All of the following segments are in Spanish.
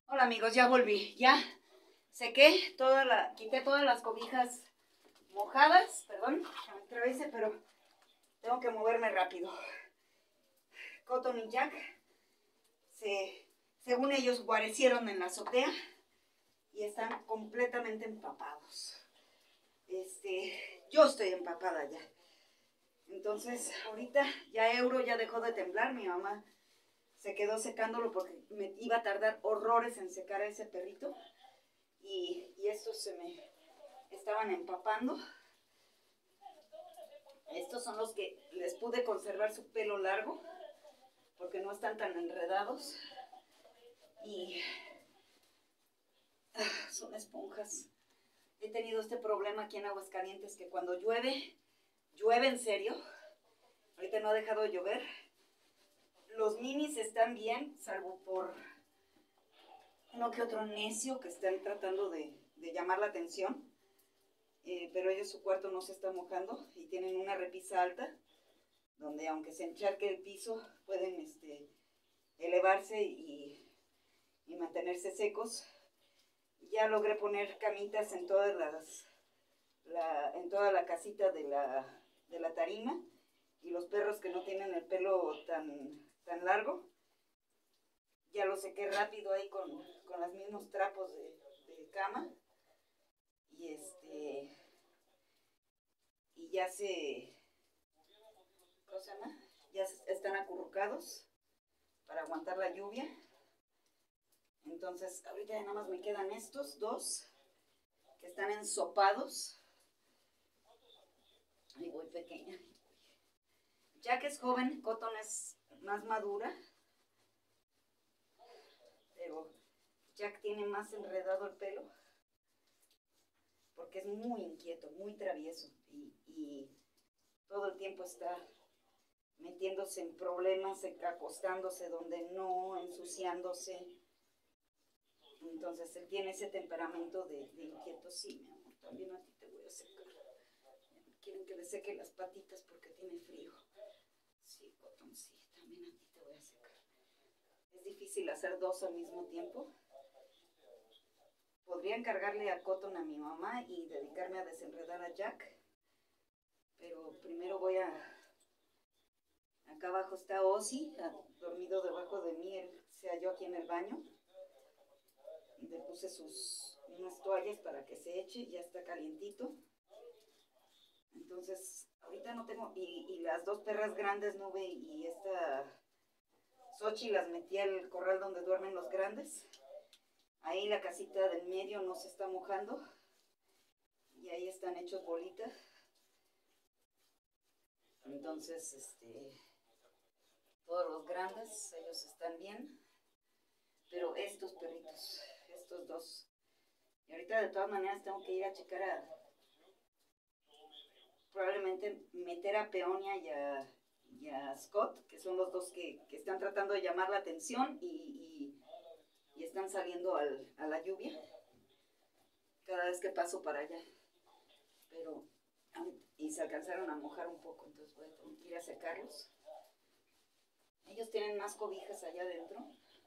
Hola amigos, ya volví, ya quité todas las cobijas mojadas, perdón, ya me atravesé, pero tengo que moverme rápido. Cotton y Jack, según ellos, guarecieron en la azotea y están completamente empapados. Yo estoy empapada ya. Entonces, ahorita ya Euro ya dejó de temblar, mi mamá se quedó secándolo porque me iba a tardar horrores en secar a ese perrito. Y estos se me estaban empapando. Estos son los que les pude conservar su pelo largo porque no están tan enredados y son esponjas. He tenido este problema aquí en Aguascalientes que cuando llueve, llueve en serio. Ahorita no ha dejado de llover. Los minis están bien, salvo por uno que otro necio que están tratando de llamar la atención. Pero ellos su cuarto no se está mojando y tienen una repisa alta donde aunque se encharque el piso pueden elevarse y mantenerse secos. Ya logré poner camitas en en toda la casita de la tarima, y los perros que no tienen el pelo tan largo ya lo sequé rápido ahí con los mismos trapos de cama y y ya ¿cómo se llama? Ya están acurrucados para aguantar la lluvia. Entonces ahorita ya nada más me quedan estos dos que están ensopados. Ahí voy, pequeña. Jack es joven, Cotton es más madura, pero Jack tiene más enredado el pelo porque es muy inquieto, muy travieso y todo el tiempo está metiéndose en problemas, acostándose donde no, ensuciándose. Entonces él tiene ese temperamento de inquieto. Sí, mi amor, también a ti te voy a secar. Quieren que le seque las patitas porque tiene frío. Sí, Cotton, sí, también a ti te voy a secar. Es difícil hacer dos al mismo tiempo. Podría encargarle a Cotton a mi mamá y dedicarme a desenredar a Jack, pero primero voy a... Acá abajo está Ozzy, dormido debajo de mí. Él se halló aquí en el baño. Le puse unas toallas para que se eche, ya está calientito. Entonces, ahorita no tengo... Y las dos perras grandes, Nube y esta Xochi, las metí al corral donde duermen los grandes. Ahí la casita del medio no se está mojando. Y ahí están hechos bolitas. Entonces, todos los grandes, ellos están bien. Pero estos perritos, estos dos. Y ahorita de todas maneras tengo que ir a checar probablemente meter a Peonia y a Scott, que son los dos que están tratando de llamar la atención y están saliendo a la lluvia cada vez que paso para allá. Pero, y se alcanzaron a mojar un poco, entonces voy a tener que ir a secarlos. Ellos tienen más cobijas allá adentro.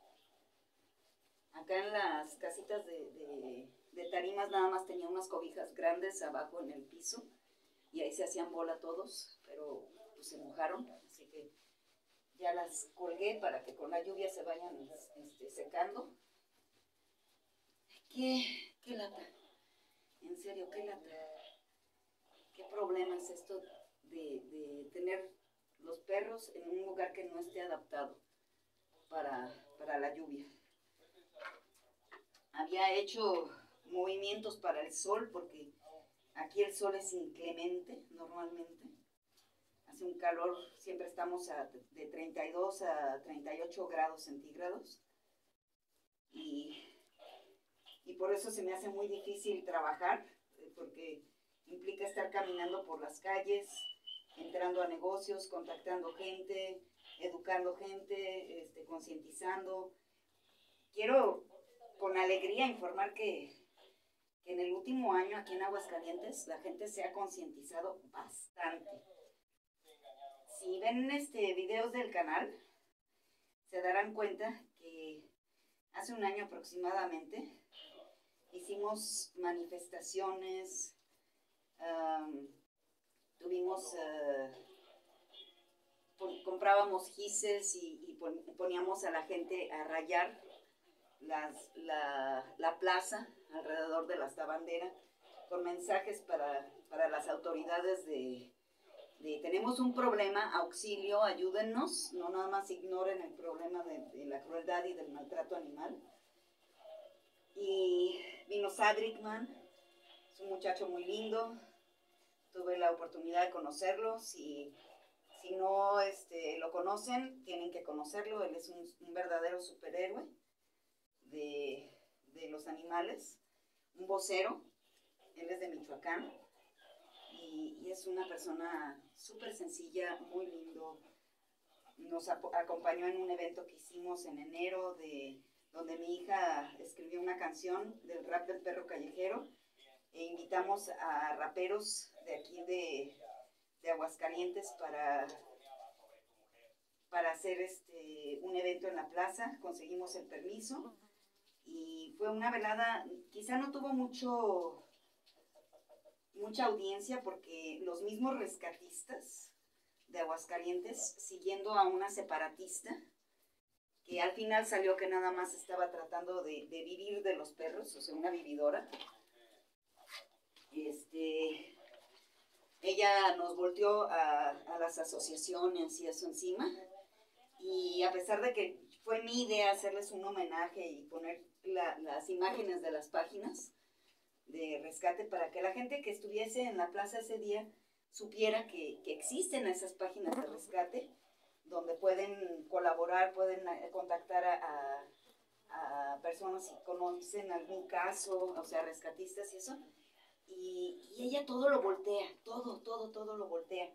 Acá en las casitas de tarimas nada más tenía unas cobijas grandes abajo en el piso y ahí se hacían bola todos, pero pues se mojaron, así que ya las colgué para que con la lluvia se vayan secando. ¿Qué lata? En serio, qué lata. ¿Qué problema es esto de tener los perros en un lugar que no esté adaptado para la lluvia? Había hecho movimientos para el sol porque aquí el sol es inclemente normalmente. Hace un calor, siempre estamos de 32 a 38 grados centígrados. Y por eso se me hace muy difícil trabajar, porque implica estar caminando por las calles, entrando a negocios, contactando gente, educando gente, concientizando. Quiero con alegría informar que en el último año aquí en Aguascalientes la gente se ha concientizado bastante. Si ven videos del canal, se darán cuenta que hace un año aproximadamente, hicimos manifestaciones, tuvimos, comprábamos gises y poníamos a la gente a rayar la plaza alrededor de la bandera con mensajes para las autoridades de tenemos un problema, auxilio, ayúdennos, no nada más ignoren el problema de la crueldad y del maltrato animal. Y vino Sadrickman, es un muchacho muy lindo, tuve la oportunidad de conocerlo, si no lo conocen, tienen que conocerlo, él es un verdadero superhéroe de los animales, un vocero, él es de Michoacán, y es una persona súper sencilla, muy lindo. Nos acompañó en un evento que hicimos en enero, donde mi hija escribió una canción del rap del perro callejero, e invitamos a raperos de aquí de Aguascalientes para hacer un evento en la plaza. Conseguimos el permiso y fue una velada, quizá no tuvo mucha audiencia porque los mismos rescatistas de Aguascalientes, siguiendo a una separatista, que al final salió que nada más estaba tratando de vivir de los perros, o sea, una vividora. Ella nos volteó a las asociaciones y eso encima, y a pesar de que fue mi idea hacerles un homenaje y poner las imágenes de las páginas de rescate para que la gente que estuviese en la plaza ese día supiera que existen esas páginas de rescate donde pueden colaborar, pueden contactar a personas si conocen algún caso, o sea, rescatistas y eso. Y ella todo lo voltea, todo lo voltea.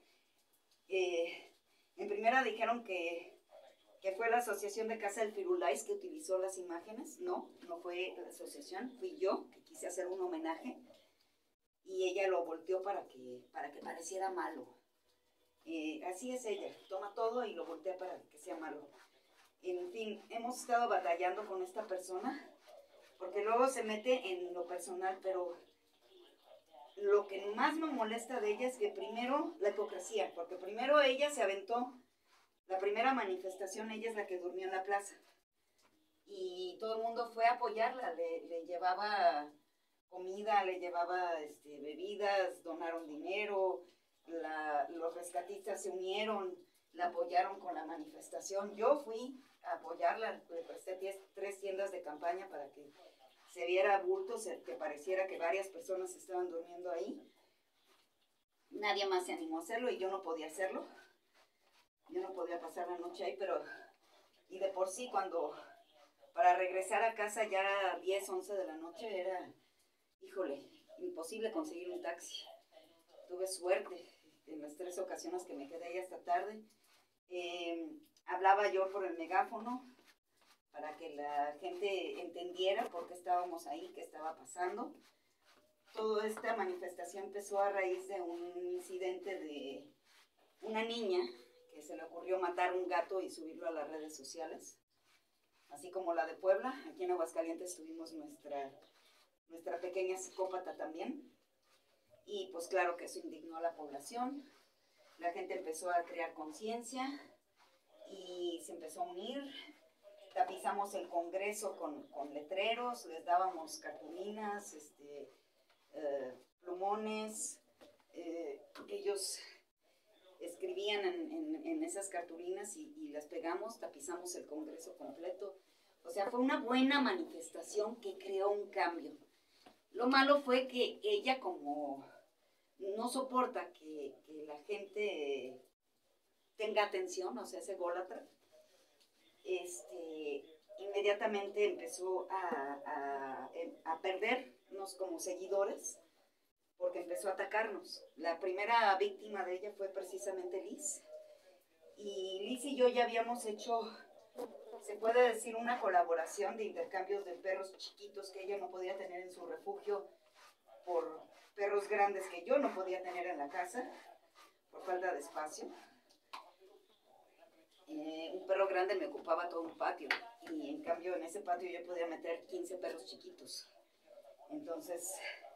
En primera dijeron que fue la Asociación de Casa del Firulais que utilizó las imágenes. No fue la asociación, fui yo que quise hacer un homenaje y ella lo volteó para que pareciera malo. Así es ella, toma todo y lo voltea para que sea malo. En fin, hemos estado batallando con esta persona porque luego se mete en lo personal, pero lo que más me molesta de ella es que primero la hipocresía, porque primero ella se aventó la primera manifestación, ella es la que durmió en la plaza y todo el mundo fue a apoyarla, le llevaba comida, le llevaba bebidas, donaron dinero, los rescatistas se unieron, la apoyaron con la manifestación. Yo fui a apoyarla, le presté 3 tiendas de campaña para que se viera bultos, que pareciera que varias personas estaban durmiendo ahí. Nadie más se animó a hacerlo y yo no podía hacerlo. Yo no podía pasar la noche ahí, y de por sí para regresar a casa ya 10, 11 de la noche era, híjole, imposible conseguir un taxi. Tuve suerte en las 3 ocasiones que me quedé ahí hasta tarde. Hablaba yo por el megáfono para que la gente entendiera por qué estábamos ahí, qué estaba pasando. Toda esta manifestación empezó a raíz de un incidente de una niña que se le ocurrió matar un gato y subirlo a las redes sociales, así como la de Puebla. Aquí en Aguascalientes tuvimos nuestra pequeña psicópata también, y pues claro que eso indignó a la población. La gente empezó a crear conciencia y se empezó a unir. Tapizamos el Congreso con letreros, les dábamos cartulinas, plumones, ellos escribían en esas cartulinas y las pegamos, tapizamos el Congreso completo. O sea, fue una buena manifestación que creó un cambio. Lo malo fue que ella, como no soporta que la gente tenga atención, o sea, es ególatra, inmediatamente empezó a perdernos como seguidores, porque empezó a atacarnos. La primera víctima de ella fue precisamente Liz. Y Liz y yo ya habíamos hecho, se puede decir, una colaboración de intercambios de perros chiquitos que ella no podía tener en su refugio por perros grandes que yo no podía tener en la casa por falta de espacio. Un perro grande me ocupaba todo un patio. y en cambio en ese patio yo podía meter 15 perros chiquitos. Entonces,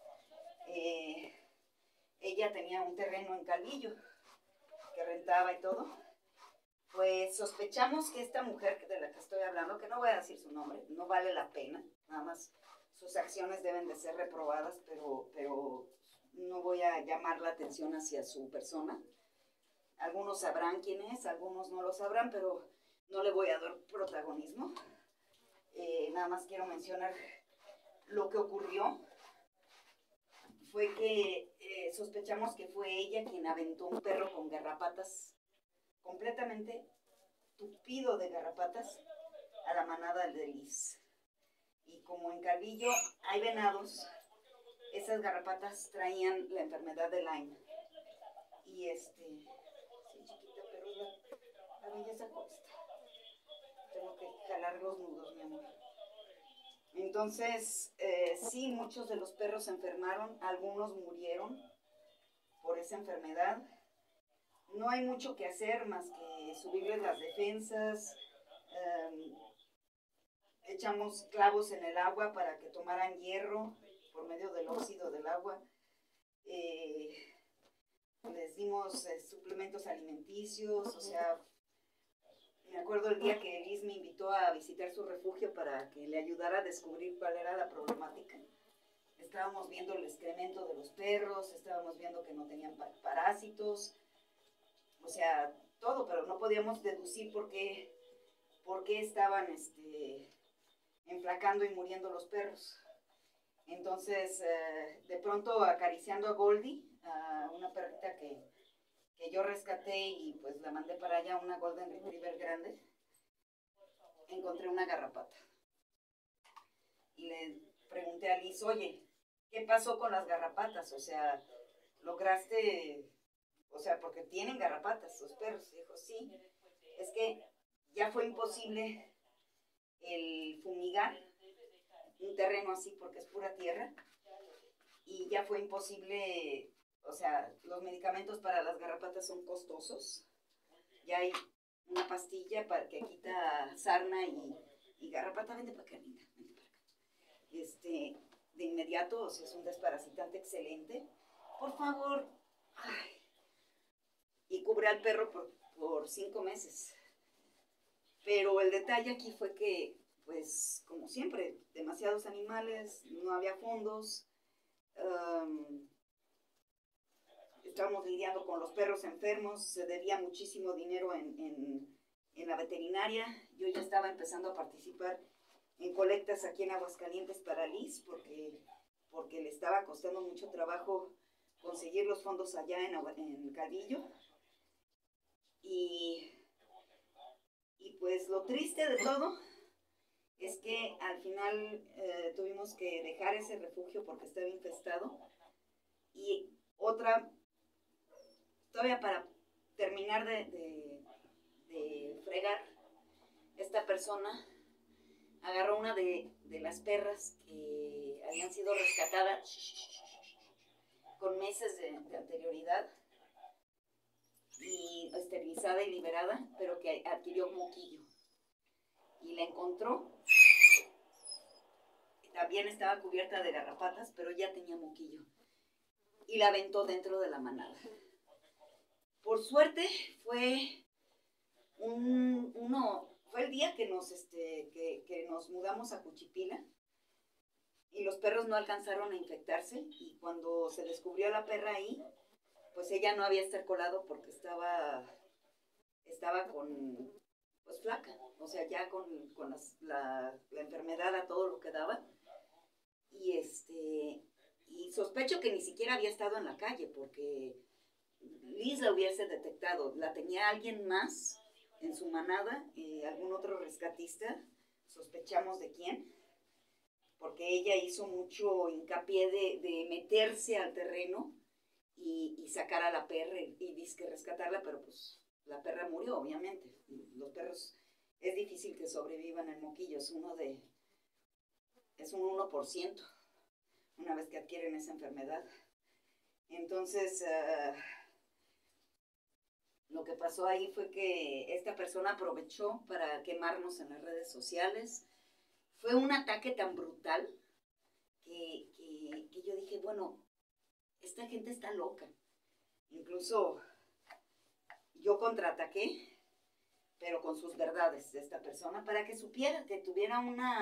ella tenía un terreno en Calvillo que rentaba y todo. Pues sospechamos que esta mujer de la que estoy hablando, que no voy a decir su nombre, no vale la pena, nada más sus acciones deben de ser reprobadas, pero no voy a llamar la atención hacia su persona. Algunos sabrán quién es, algunos no lo sabrán, pero no le voy a dar protagonismo. Nada más quiero mencionar lo que ocurrió. Fue que sospechamos que fue ella quien aventó un perro con garrapatas, completamente tupido de garrapatas, a la manada de Liz. Y como en Calvillo hay venados, esas garrapatas traían la enfermedad de Lyme. Y sí, chiquita, pero la belleza cuesta. Tengo que jalar los nudos, mi amor. Entonces, sí, muchos de los perros se enfermaron, algunos murieron por esa enfermedad. No hay mucho que hacer más que subirles las defensas. Echamos clavos en el agua para que tomaran hierro por medio del óxido del agua. Les dimos suplementos alimenticios, o sea, me acuerdo el día que Liz me invitó a visitar su refugio para que le ayudara a descubrir cuál era la problemática. Estábamos viendo el excremento de los perros, estábamos viendo que no tenían parásitos, o sea, todo, pero no podíamos deducir por qué estaban enflacando y muriendo los perros. Entonces, de pronto acariciando a Goldie, a una perrita que yo rescaté y pues la mandé para allá, una Golden Retriever grande, encontré una garrapata. Y le pregunté a Liz, oye, ¿qué pasó con las garrapatas? O sea, lograste, o sea, porque tienen garrapatas los perros. Y dijo, sí, es que ya fue imposible el fumigar un terreno así porque es pura tierra. Y ya fue imposible, o sea, los medicamentos para las garrapatas son costosos. Ya hay una pastilla para que quita sarna y garrapata, vente para acá, linda, vente para acá. De inmediato, o sea, es un desparasitante excelente. Por favor. Ay. Y cubre al perro por 5 meses. Pero el detalle aquí fue que, pues, como siempre, demasiados animales, no había fondos. Estábamos lidiando con los perros enfermos, se debía muchísimo dinero en la veterinaria. Yo ya estaba empezando a participar en colectas aquí en Aguascalientes para Liz, porque le estaba costando mucho trabajo conseguir los fondos allá en Calvillo. Y pues lo triste de todo es que al final tuvimos que dejar ese refugio porque estaba infestado. Y otra, todavía para terminar de fregar, esta persona agarró una de las perras que habían sido rescatadas con meses de anterioridad y esterilizada y liberada, pero que adquirió moquillo. Y la encontró. También estaba cubierta de garrapatas, pero ya tenía moquillo. Y la aventó dentro de la manada. Por suerte fue fue el día que nos mudamos a Juchipila y los perros no alcanzaron a infectarse, y cuando se descubrió la perra ahí, pues ella no había estercolado porque estaba pues flaca, o sea, ya con la enfermedad a todo lo que daba. Y sospecho que ni siquiera había estado en la calle, porque Liz la hubiese detectado. La tenía alguien más en su manada, algún otro rescatista, sospechamos de quién, porque ella hizo mucho hincapié de meterse al terreno y sacar a la perra y dizque rescatarla, pero pues la perra murió, obviamente. Los perros es difícil que sobrevivan el moquillo, es un 1%, una vez que adquieren esa enfermedad. Entonces, Lo que pasó ahí fue que esta persona aprovechó para quemarnos en las redes sociales. Fue un ataque tan brutal que yo dije, bueno, esta gente está loca. Incluso yo contraataqué, pero con sus verdades de esta persona, para que supiera, que tuviera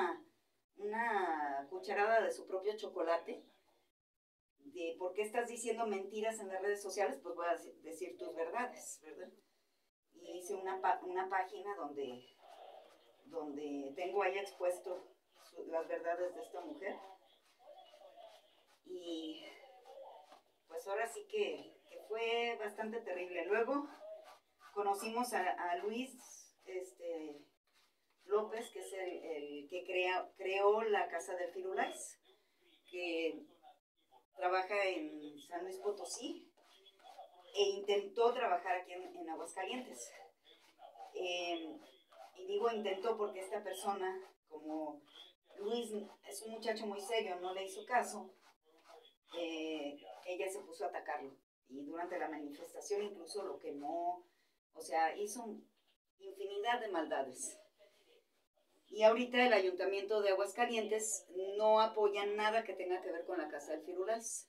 una cucharada de su propio chocolate, de por qué estás diciendo mentiras en las redes sociales, pues voy a decir tus verdades, ¿verdad? Y hice una página donde tengo ahí expuesto las verdades de esta mujer. Y pues ahora sí que fue bastante terrible. Luego conocimos a Luis López, que es el que creó la Casa del Firulais, que trabaja en San Luis Potosí e intentó trabajar aquí en Aguascalientes. Y digo intentó porque esta persona, como Luis es un muchacho muy serio, no le hizo caso, ella se puso a atacarlo. Y durante la manifestación incluso lo quemó, o sea, hizo infinidad de maldades. Y ahorita el Ayuntamiento de Aguascalientes no apoya nada que tenga que ver con la Casa del Firulais.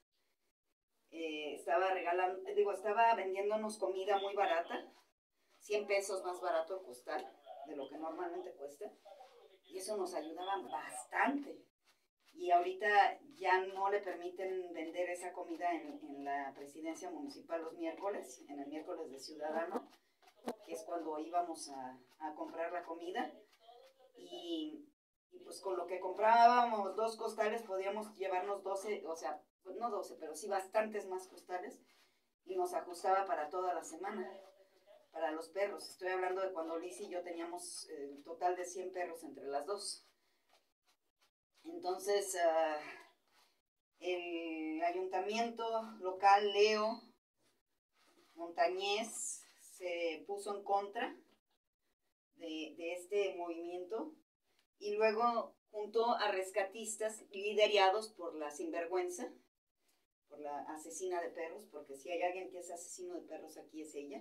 Estaba vendiéndonos comida muy barata, 100 pesos más barato el costal de lo que normalmente cuesta, y eso nos ayudaba bastante. Y ahorita ya no le permiten vender esa comida en la presidencia municipal los miércoles, en el miércoles de Ciudadano, que es cuando íbamos a comprar la comida. Y pues con lo que comprábamos 2 costales podíamos llevarnos 12, o sea, pues no 12, pero sí bastantes más costales, y nos ajustaba para toda la semana, para los perros. Estoy hablando de cuando Liz y yo teníamos un total de 100 perros entre las dos. Entonces, el ayuntamiento local, Leo Montañez, se puso en contra de este movimiento, y luego juntó a rescatistas liderados por la sinvergüenza, por la asesina de perros, porque si hay alguien que es asesino de perros aquí es ella.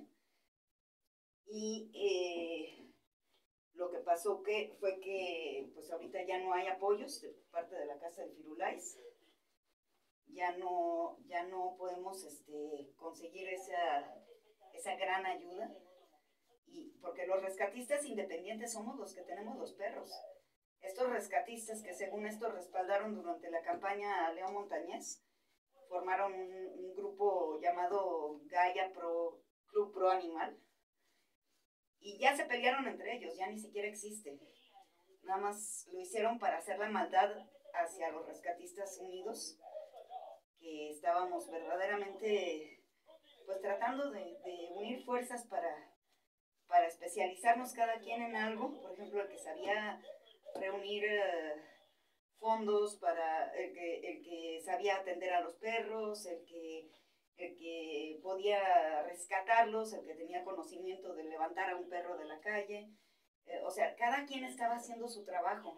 Y lo que pasó fue que pues ahorita ya no hay apoyos de parte de la Casa del Firulais, ya no podemos conseguir esa gran ayuda, y porque los rescatistas independientes somos los que tenemos los perros. Estos rescatistas que según esto respaldaron durante la campaña a Leo Montañez, formaron un grupo llamado Gaia Club Pro Animal, y ya se pelearon entre ellos, ya ni siquiera existe. Nada más lo hicieron para hacer la maldad hacia los rescatistas unidos, que estábamos verdaderamente pues tratando de unir fuerzas para especializarnos cada quien en algo. Por ejemplo, el que sabía reunir fondos para el que sabía atender a los perros, el que podía rescatarlos, el que tenía conocimiento de levantar a un perro de la calle. O sea, cada quien estaba haciendo su trabajo.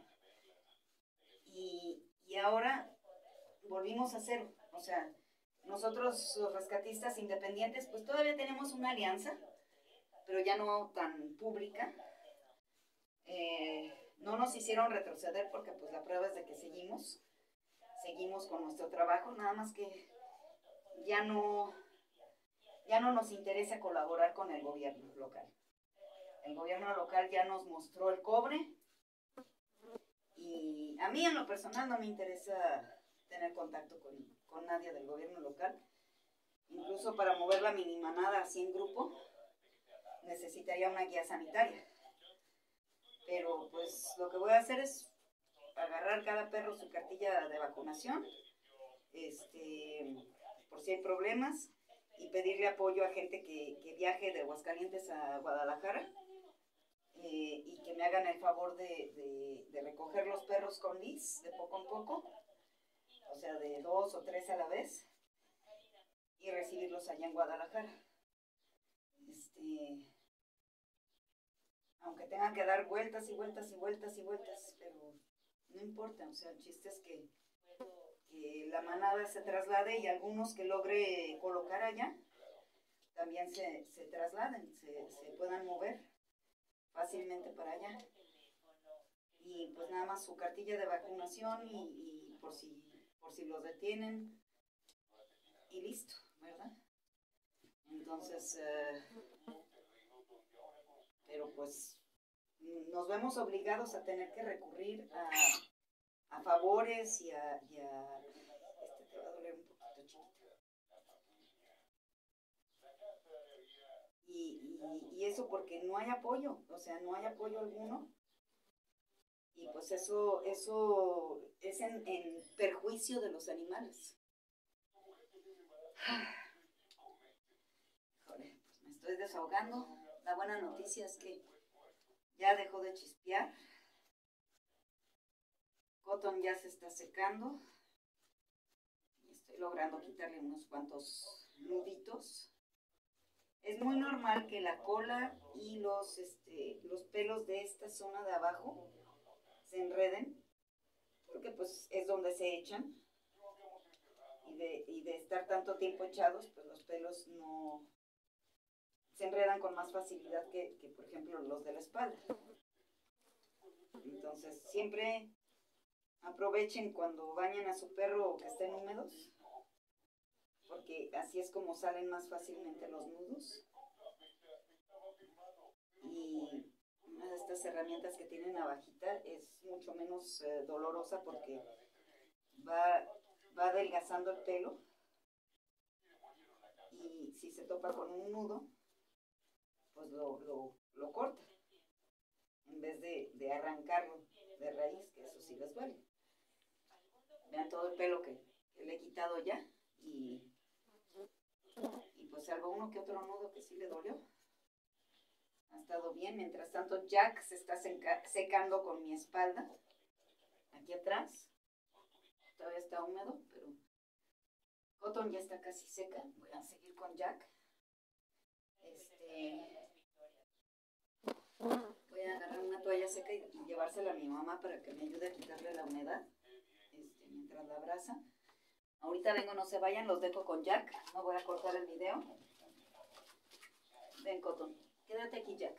Y ahora volvimos a cero. O sea, nosotros los rescatistas independientes, pues todavía tenemos una alianza, pero ya no tan pública. No nos hicieron retroceder porque pues la prueba es de que seguimos con nuestro trabajo, nada más que ya no nos interesa colaborar con el gobierno local. El gobierno local ya nos mostró el cobre, y a mí en lo personal no me interesa tener contacto con nadie del gobierno local. Incluso para mover la mini manada así en grupo necesitaría una guía sanitaria. Pero pues lo que voy a hacer es agarrar cada perro su cartilla de vacunación, por si hay problemas, y pedirle apoyo a gente que viaje de Aguascalientes a Guadalajara, y que me hagan el favor de recoger los perros con Liz de poco en poco, o sea, de 2 o 3 a la vez, y recibirlos allá en Guadalajara. Aunque tengan que dar vueltas y vueltas y vueltas y vueltas, pero no importa. O sea, el chiste es que la manada se traslade, y algunos que logre colocar allá, también se trasladen, se puedan mover fácilmente para allá. Y pues nada más su cartilla de vacunación y por si los detienen y listo, ¿verdad? Entonces, pero pues nos vemos obligados a tener que recurrir a favores y a este te va a doler un poquito, chiquito. Y eso porque no hay apoyo, o sea, no hay apoyo alguno. Y pues eso es en perjuicio de los animales. Híjole, pues me estoy desahogando. La buena noticia es que ya dejó de chispear. Cotton ya se está secando. Estoy logrando quitarle unos cuantos nuditos. Es muy normal que la cola y los pelos de esta zona de abajo se enreden, porque pues es donde se echan. Y de estar tanto tiempo echados, pues los pelos no se enredan con más facilidad que por ejemplo los de la espalda. Entonces siempre aprovechen cuando bañen a su perro o que estén húmedos, porque así es como salen más fácilmente los nudos. Y una de estas herramientas que tiene navajita es mucho menos dolorosa porque va adelgazando el pelo, y si se topa con un nudo, pues lo corta, en vez de arrancarlo de raíz, que eso sí les duele. Vean todo el pelo que le he quitado ya, y pues salvo uno que otro nudo que sí le dolió. Ha estado bien. Mientras tanto, Jack se está secando con mi espalda, aquí atrás. Todavía está húmedo, pero Cotton ya está casi seca. Voy a seguir con Jack. Voy a agarrar una toalla seca y llevársela a mi mamá para que me ayude a quitarle la humedad mientras la abraza. Ahorita vengo, no se vayan, los dejo con Jack. No voy a cortar el video. Ven, Cotton. Quédate aquí, Jack.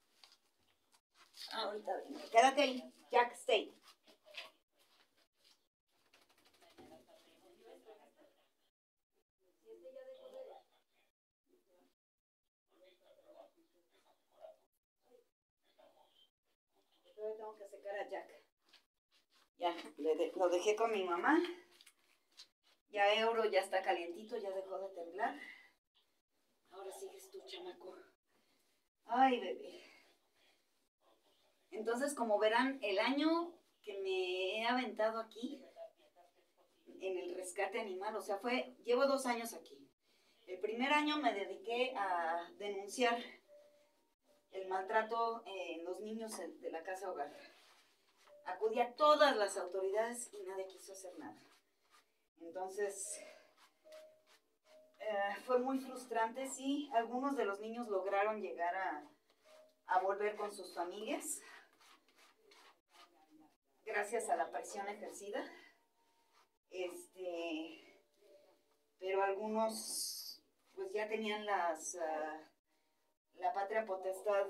Ahorita vengo. Quédate ahí. Jack, stay. Todavía tengo que secar a Jack. Ya, lo dejé con mi mamá. Ya Euro ya está calientito, ya dejó de temblar. Ahora sigues tú, chamaco. Ay, bebé. Entonces, como verán, el año que me he aventado aquí en el rescate animal, o sea, llevo 2 años aquí. El primer año me dediqué a denunciar el maltrato en los niños de la casa hogar. Acudí a todas las autoridades y nadie quiso hacer nada. Entonces, fue muy frustrante. Sí, algunos de los niños lograron llegar a volver con sus familias, gracias a la presión ejercida. Pero algunos pues ya tenían la patria potestad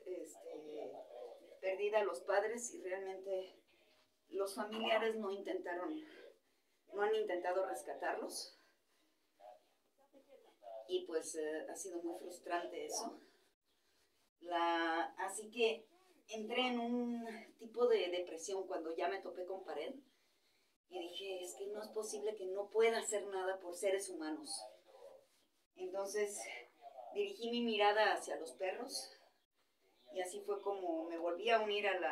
perdida a los padres, y realmente los familiares no han intentado rescatarlos, y pues ha sido muy frustrante eso. Así que entré en un tipo de depresión cuando ya me topé con pared y dije, es que no es posible que no pueda hacer nada por seres humanos. Entonces dirigí mi mirada hacia los perros, y así fue como me volví a unir a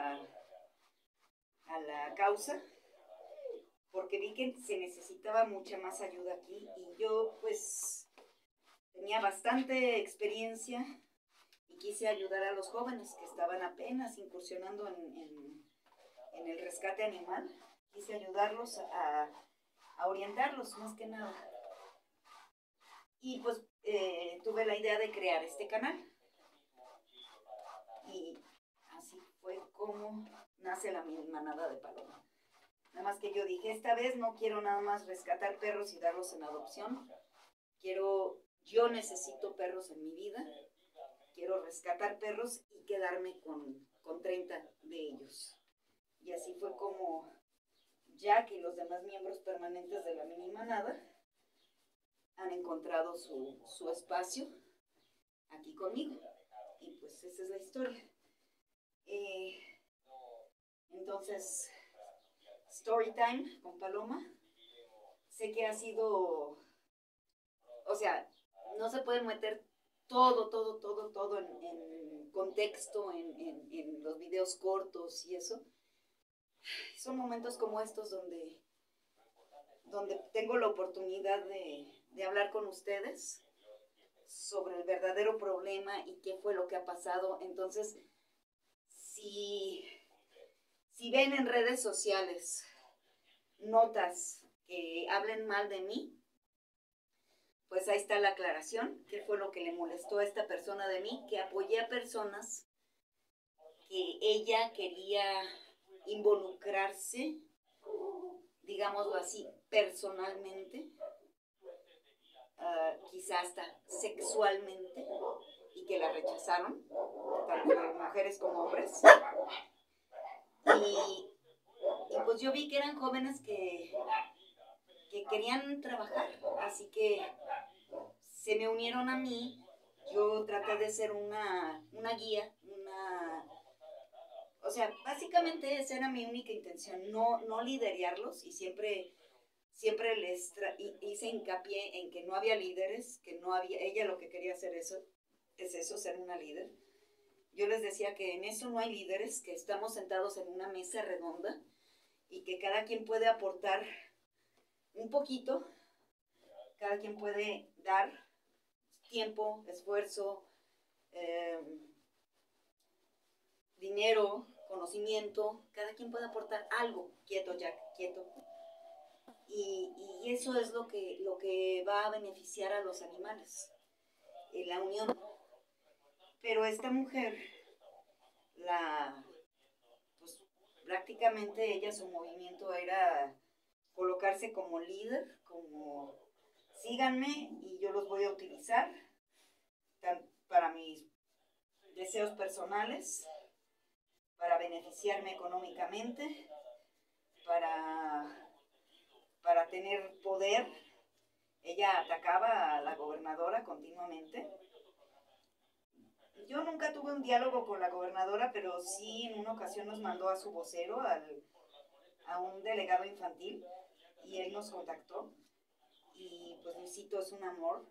la causa, porque vi que se necesitaba mucha más ayuda aquí, y yo pues tenía bastante experiencia y quise ayudar a los jóvenes que estaban apenas incursionando en el rescate animal. Quise ayudarlos a orientarlos más que nada. Y pues tuve la idea de crear este canal. Y así fue como nace la manada de Paloma. Nada más que yo dije, esta vez no quiero nada más rescatar perros y darlos en adopción. Quiero yo necesito perros en mi vida, quiero rescatar perros y quedarme con 30 de ellos. Y así fue como Jack y los demás miembros permanentes de la mini manada han encontrado su espacio aquí conmigo. Y pues esa es la historia. Entonces, story time con Paloma. Sé que ha sido, o sea, no se puede meter todo en contexto, en los videos cortos y eso. Son momentos como estos donde tengo la oportunidad de hablar con ustedes sobre el verdadero problema y qué fue lo que ha pasado. Entonces, si ven en redes sociales notas que hablen mal de mí, pues ahí está la aclaración, qué fue lo que le molestó a esta persona de mí, que apoyé a personas que ella quería involucrarse, digámoslo así, personalmente, quizá hasta sexualmente, y que la rechazaron, tanto mujeres como hombres. Y pues yo vi que eran jóvenes que querían trabajar, así que se me unieron a mí. Yo traté de ser una guía, o sea, básicamente esa era mi única intención, no liderarlos, y siempre les hice hincapié en que no había líderes, que no había, ella lo que quería hacer es eso, ser una líder. Yo les decía que en eso no hay líderes, que estamos sentados en una mesa redonda y que cada quien puede aportar un poquito, cada quien puede dar tiempo, esfuerzo, dinero, conocimiento, cada quien puede aportar algo. Quieto, Jack, quieto. Y eso es lo que va a beneficiar a los animales, la unión. Pero esta mujer, pues prácticamente ella, su movimiento era colocarse como líder, como síganme y yo los voy a utilizar para mis deseos personales, para beneficiarme económicamente, para tener poder. Ella atacaba a la gobernadora continuamente. Yo nunca tuve un diálogo con la gobernadora, pero sí en una ocasión nos mandó a su vocero, a un delegado infantil, y él nos contactó. Y pues Luisito es un amor.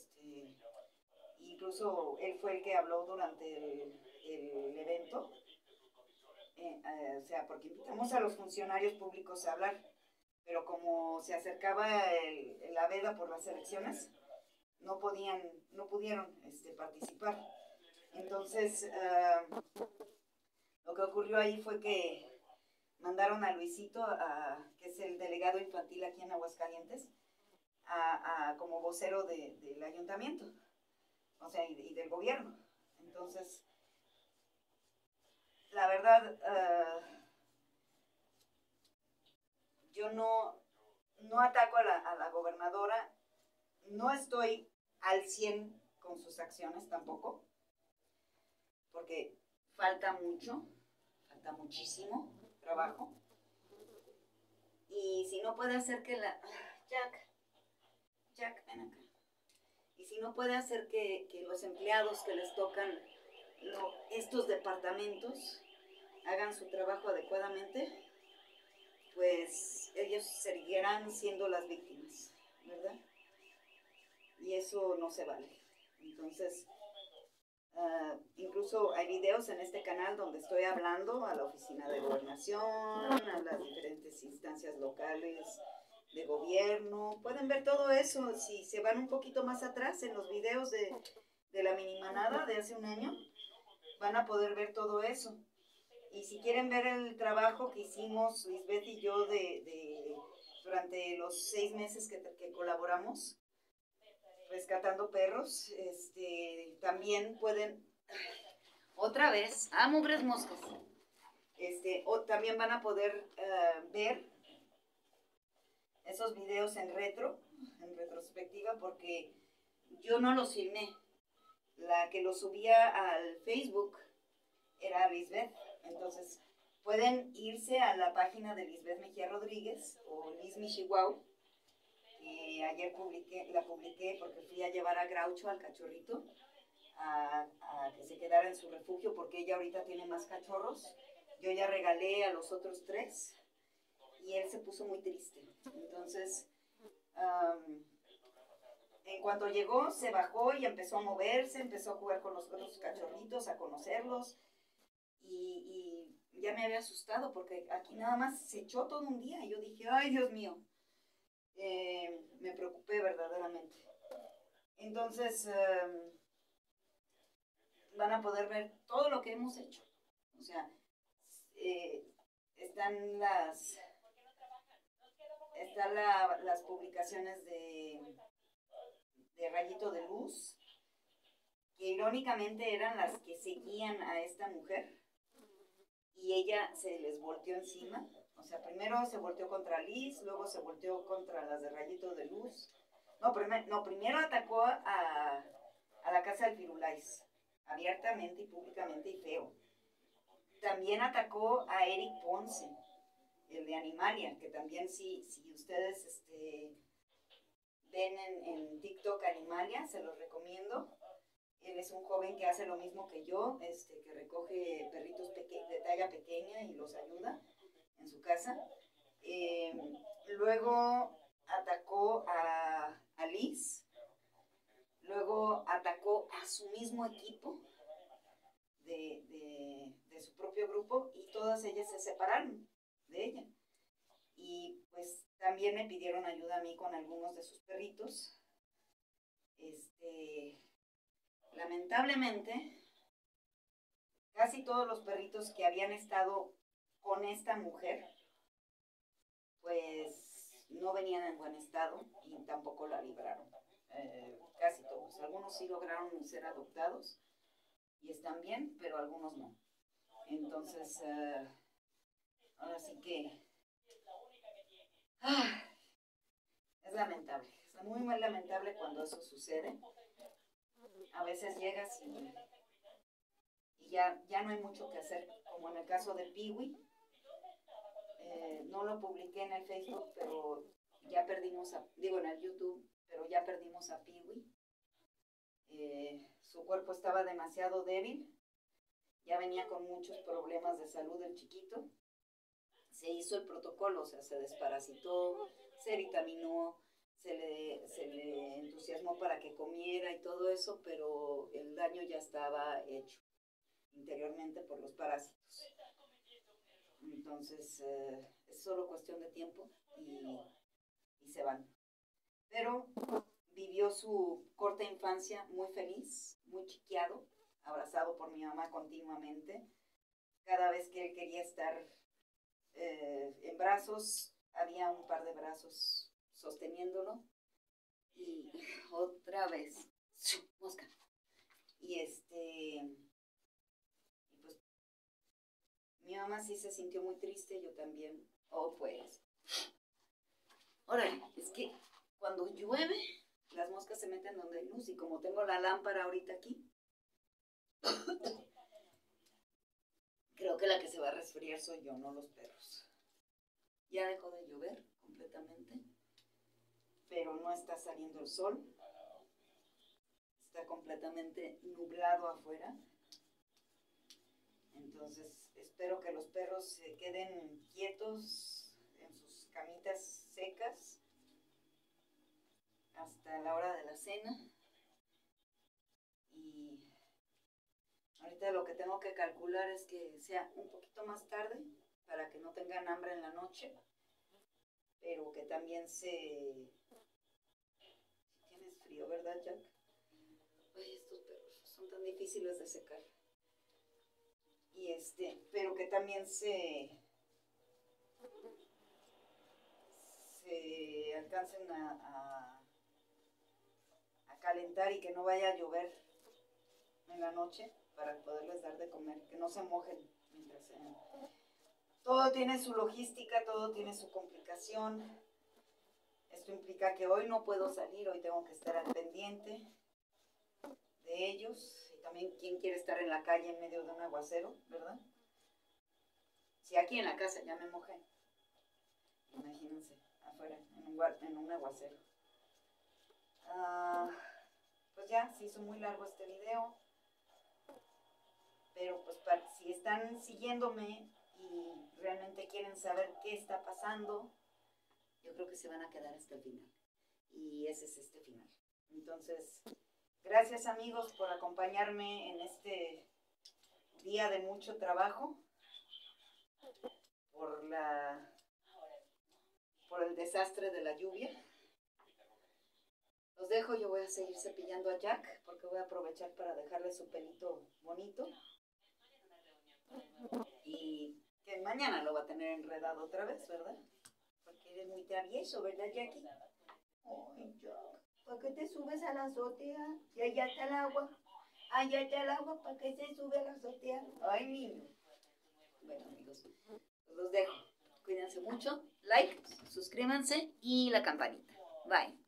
Incluso él fue el que habló durante el evento. O sea, porque invitamos a los funcionarios públicos a hablar, pero como se acercaba la veda por las elecciones, no pudieron participar. Entonces, lo que ocurrió ahí fue que mandaron a Luisito, que es el delegado infantil aquí en Aguascalientes, como vocero del ayuntamiento, o sea, y del gobierno. Entonces, la verdad, yo no ataco a la gobernadora, no estoy al 100 con sus acciones tampoco, porque falta muchísimo trabajo. Y si no puede hacer que Jack, ven acá. Y si no puede hacer que los empleados que les tocan estos departamentos hagan su trabajo adecuadamente, pues ellos seguirán siendo las víctimas, ¿verdad? Y eso no se vale. Entonces, incluso hay videos en este canal donde estoy hablando a la oficina de gobernación, a las diferentes instancias locales de gobierno. Pueden ver todo eso si se van un poquito más atrás en los videos de la mini manada de hace un año. Van a poder ver todo eso. Y si quieren ver el trabajo que hicimos Lisbeth y yo durante los 6 meses que colaboramos rescatando perros, también pueden, otra vez, mugres moscas, también van a poder ver esos videos en retrospectiva, porque yo no los filmé. La que los subía al Facebook era Lisbeth. Entonces, pueden irse a la página de Lisbeth Mejía Rodríguez o Liz Michihuau. Ayer la publiqué porque fui a llevar a Groucho, al cachorrito, a que se quedara en su refugio porque ella ahorita tiene más cachorros. Yo ya regalé a los otros 3 y él se puso muy triste. Entonces, en cuanto llegó, se bajó y empezó a moverse, empezó a jugar con los otros cachorritos, a conocerlos. Y ya me había asustado porque aquí nada más se echó todo un día. Y yo dije, ay, Dios mío. Me preocupé verdaderamente. Entonces, van a poder ver todo lo que hemos hecho. O sea, están las publicaciones de Rayito de Luz, que irónicamente eran las que seguían a esta mujer, y ella se les volteó encima. O sea, primero se volteó contra Liz, luego se volteó contra las de Rayito de Luz. Primero atacó a la casa del Firulais, abiertamente y públicamente y feo. También atacó a Eric Ponce, el de Animalia, que también si ustedes ven en TikTok Animalia, se los recomiendo. Él es un joven que hace lo mismo que yo, que recoge perritos de talla pequeña y los ayuda en su casa. Luego atacó a Liz, luego atacó a su mismo equipo de su propio grupo, y todas ellas se separaron de ella. Y pues también me pidieron ayuda a mí con algunos de sus perritos. Lamentablemente, casi todos los perritos que habían estado con esta mujer, pues no venían en buen estado y tampoco la libraron. Casi todos. Algunos sí lograron ser adoptados y están bien, pero algunos no. Entonces, ahora sí que es lamentable. Es muy, muy lamentable cuando eso sucede. A veces llegas y ya no hay mucho que hacer, como en el caso de Piwi. No lo publiqué en el Facebook, pero ya perdimos en el YouTube, pero ya perdimos a Piwi. Su cuerpo estaba demasiado débil, ya venía con muchos problemas de salud el chiquito. Se hizo el protocolo, o sea, se desparasitó, se vitaminó, se le entusiasmó para que comiera y todo eso, pero el daño ya estaba hecho interiormente por los parásitos. Entonces, es solo cuestión de tiempo y se van. Pero vivió su corta infancia muy feliz, muy chiqueado, abrazado por mi mamá continuamente. Cada vez que él quería estar en brazos, había un par de brazos sosteniéndolo. Y otra vez, mosca. Y pues mi mamá sí se sintió muy triste, yo también. Pues. Órale, es que cuando llueve, las moscas se meten donde hay luz, y como tengo la lámpara ahorita aquí, creo que la que se va a resfriar soy yo, no los perros. Ya dejó de llover completamente, pero no está saliendo el sol. Está completamente nublado afuera. Entonces espero que los perros se queden quietos en sus camitas secas hasta la hora de la cena. Y ahorita lo que tengo que calcular es que sea un poquito más tarde para que no tengan hambre en la noche, pero que también Tienes frío, ¿verdad, Jack? Ay, estos perros son tan difíciles de secar. Y pero que también se alcancen a calentar y que no vaya a llover en la noche para poderles dar de comer, que no se mojen mientras cenan. Todo tiene su logística, todo tiene su complicación. Esto implica que hoy no puedo salir, hoy tengo que estar al pendiente. de ellos. Y también, ¿quién quiere estar en la calle en medio de un aguacero, verdad? Si aquí en la casa ya me mojé, imagínense, afuera, en un aguacero. Pues ya, se hizo muy largo este video, pero pues si están siguiéndome y realmente quieren saber qué está pasando, yo creo que se van a quedar hasta el final. Y ese es este final. Entonces, gracias amigos por acompañarme en este día de mucho trabajo, por el desastre de la lluvia. Los dejo, yo voy a seguir cepillando a Jack porque voy a aprovechar para dejarle su pelito bonito. Y que mañana lo va a tener enredado otra vez, ¿verdad? Porque eres muy travieso, ¿verdad, Jackie? Ay, Jack, ¿para qué te subes a la azotea? Si allá está el agua. Allá está el agua, ¿para qué se sube a la azotea? Ay, niño. Bueno, amigos, los dejo. Cuídense mucho. Like, suscríbanse y la campanita. Bye.